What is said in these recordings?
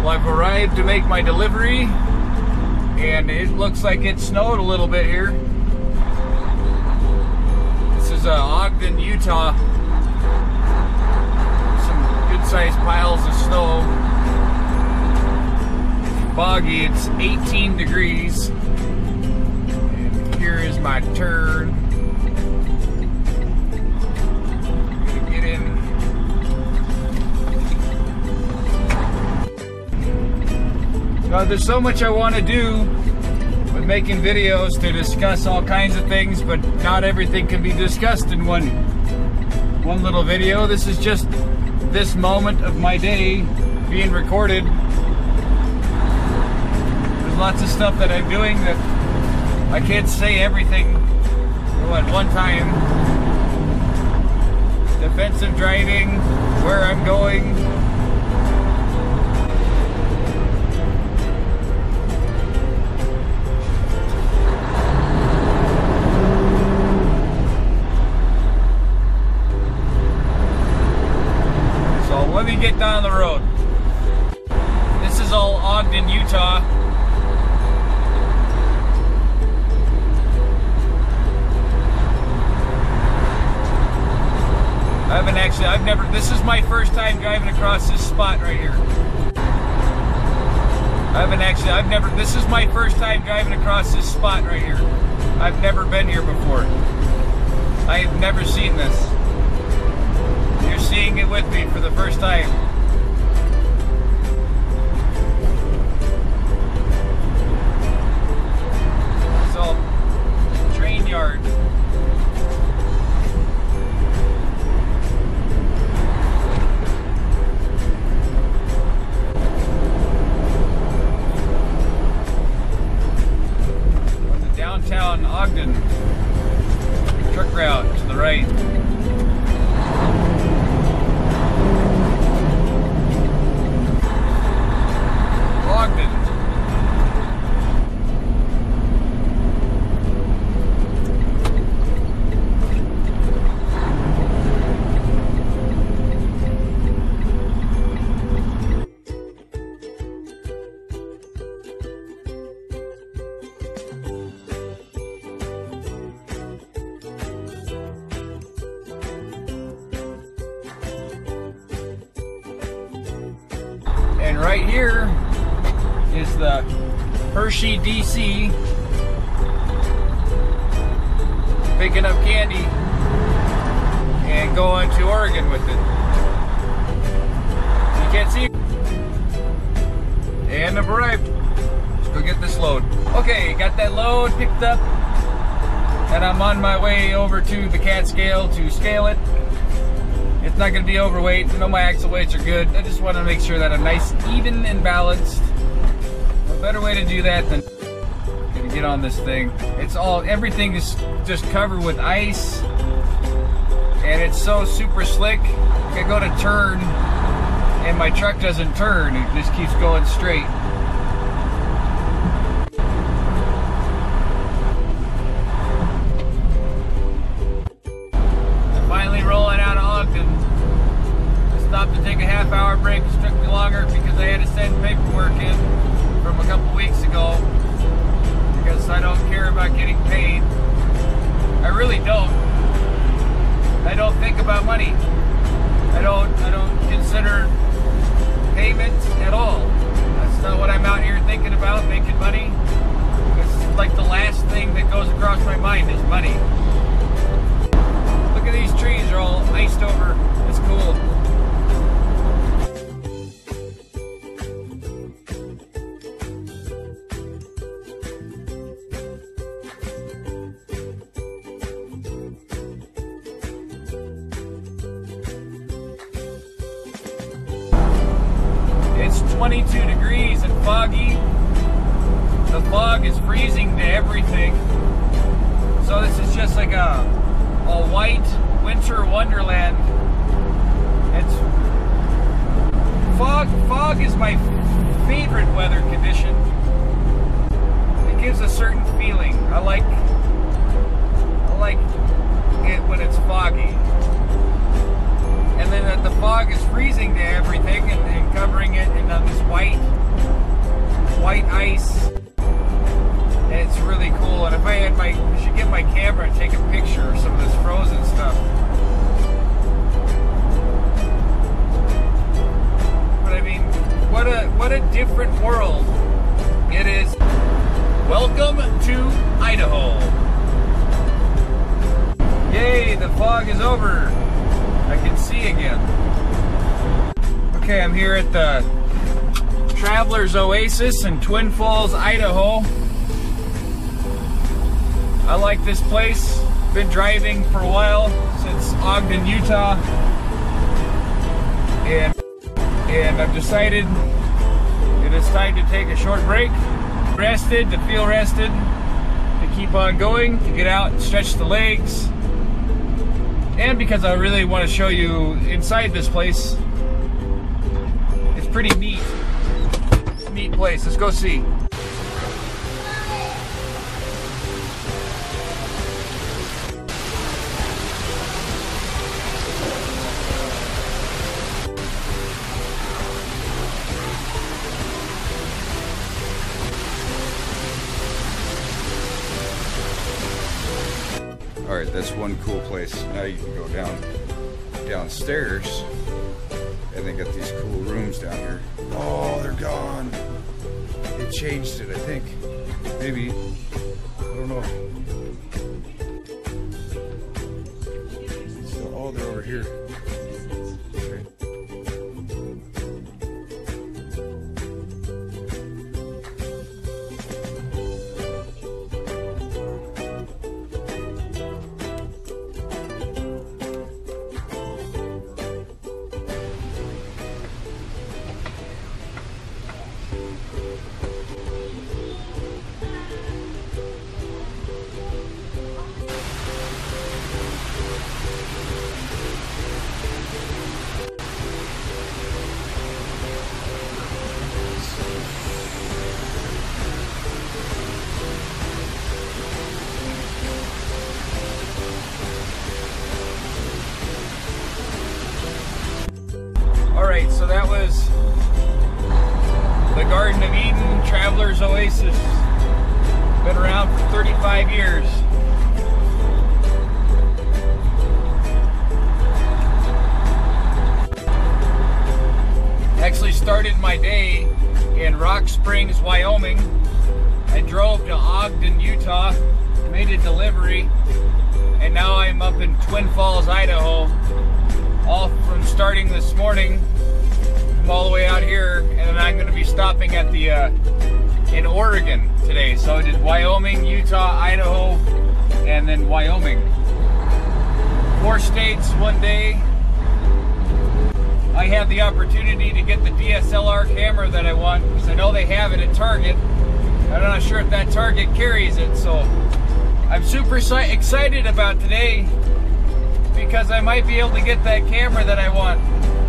Well, I've arrived to make my delivery, and it looks like it snowed a little bit here. This is Ogden, Utah. Some good-sized piles of snow. It's foggy, it's 18 degrees. And here is my turn. There's so much I want to do with making videos to discuss all kinds of things, but not everything can be discussed in one little video. This is just this moment of my day being recorded. There's lots of stuff that I'm doing that I can't say everything at one time. Defensive driving, where I'm going. Let me get down the road. This is all Ogden, Utah. This is my first time driving across this spot right here. This is my first time driving across this spot right here. I've never been here before. I have never seen this. You're seeing it with me for the first time. So, train yard. On the downtown Ogden truck route to the right. And right here is the Hershey, DC, picking up candy and going to Oregon with it. You can't see it. And I've arrived. Let's go get this load. Okay, got that load picked up, and I'm on my way over to the cat scale to scale it. It's not going to be overweight. I know my axle weights are good. I just want to make sure that I'm nice, even, and balanced. A better way to do that than gonna get on this thing. Everything is just covered with ice, and it's so super slick. I go to turn, and my truck doesn't turn. It just keeps going straight. Finally rolling out of Ogden. I stopped to take a half-hour break. It took me longer because I had to send paperwork in from a couple weeks ago because I don't care about getting paid. I really don't. I don't think about money. I don't consider payment at all. That's not what I'm out here thinking about, making money. It's like the last thing that goes across my mind is money. Look at these trees, they're all iced over. It's cool. It's 22 degrees and foggy. The fog is freezing to everything. So this is just like a white winter wonderland. It's fog is my favorite weather condition. It gives a certain feeling. I like it when it's foggy. And then that the fog is freezing to everything and covering it in this white ice. And it's really cool. And if I had I should get my camera and take a picture of some of this frozen stuff. But I mean, what a different world it is. Welcome to Idaho. Yay, the fog is over. I can see again. Okay, I'm here at the Traveler's Oasis in Twin Falls, Idaho. I like this place. Been driving for a while, since Ogden, Utah. And I've decided it is time to take a short break. Rested, to feel rested, to keep on going, to get out and stretch the legs. And because I really want to show you inside this place. It's pretty neat. Neat place. Let's go see. Alright, that's one cool place. Now you can go downstairs, and they got these cool rooms down here. Oh, they're gone. They changed it, I think. Maybe. I don't know. So, oh, they're over here. Okay. Alright, so that was the Garden of Eden Traveler's Oasis. Been around for 35 years. Actually started my day in Rock Springs, Wyoming. I drove to Ogden, Utah, made a delivery, and now I'm up in Twin Falls, Idaho. All from starting this morning, from all the way out here, and then I'm going to be stopping at the in Oregon today. So I did Wyoming, Utah, Idaho, and then Wyoming. 4 states one day. I had the opportunity to get the DSLR camera that I want, because I know they have it at Target. I'm not sure if that Target carries it, so I'm super excited about today, because I might be able to get that camera that I want.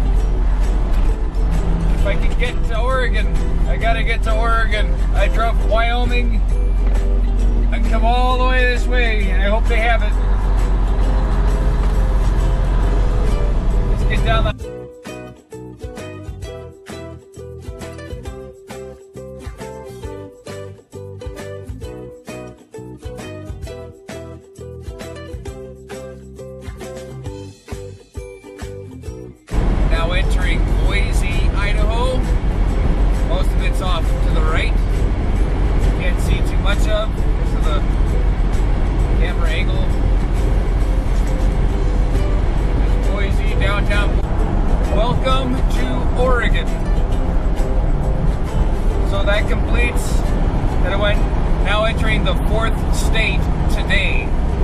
If I can get to Oregon, I gotta get to Oregon. I drove from Wyoming and come all the way this way, and I hope they have it. Let's get down the... Now entering Boise, Idaho. Most of it's off to the right. Can't see too much of because of the camera angle. There's Boise, downtown. Welcome to Oregon. So that completes that I went. Now entering the 4th state today.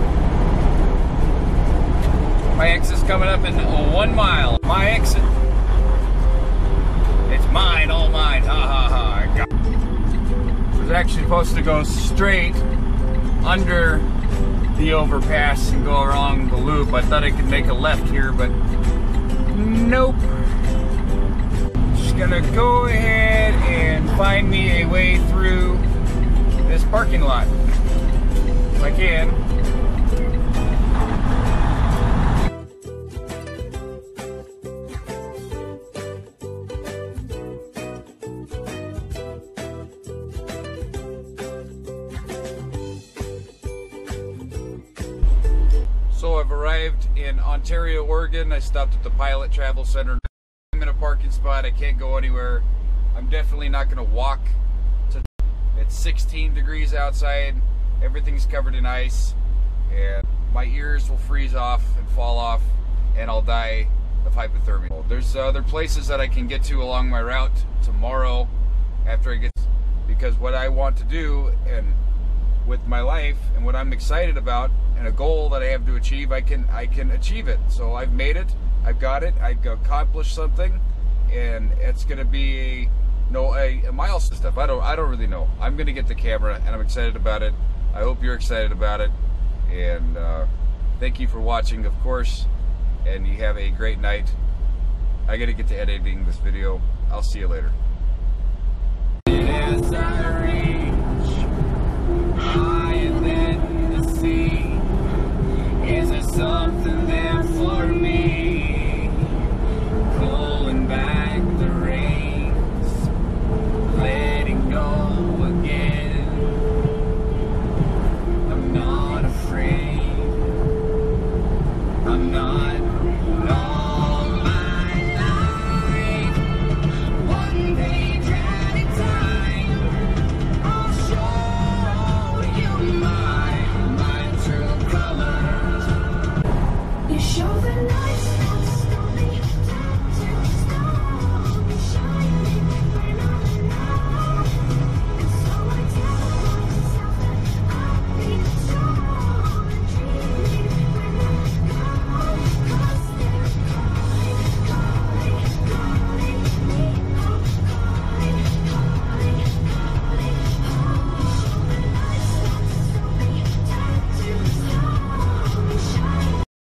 My exit's coming up in 1 mile. My exit. It's mine, all mine. Ha ha ha. I was actually supposed to go straight under the overpass and go around the loop. I thought I could make a left here, but nope. Just gonna go ahead and find me a way through this parking lot if I can. arrived in Ontario, Oregon. I stopped at the Pilot Travel Center. I'm in a parking spot. I can't go anywhere. I'm definitely not going to walk. It's 16 degrees outside. Everything's covered in ice. And my ears will freeze off and fall off. And I'll die of hypothermia. There's other places that I can get to along my route tomorrow after I get... Because what I want to do and with my life and what I'm excited about and a goal that I have to achieve, I can achieve it. So I've made it. I've got it. I've accomplished something, and it's going to be a milestone stuff. I don't really know. I'm going to get the camera, and I'm excited about it. I hope you're excited about it, and thank you for watching, of course, and you have a great night. I got to get to editing this video. I'll see you later. As I reach higher than the sea, is there something there?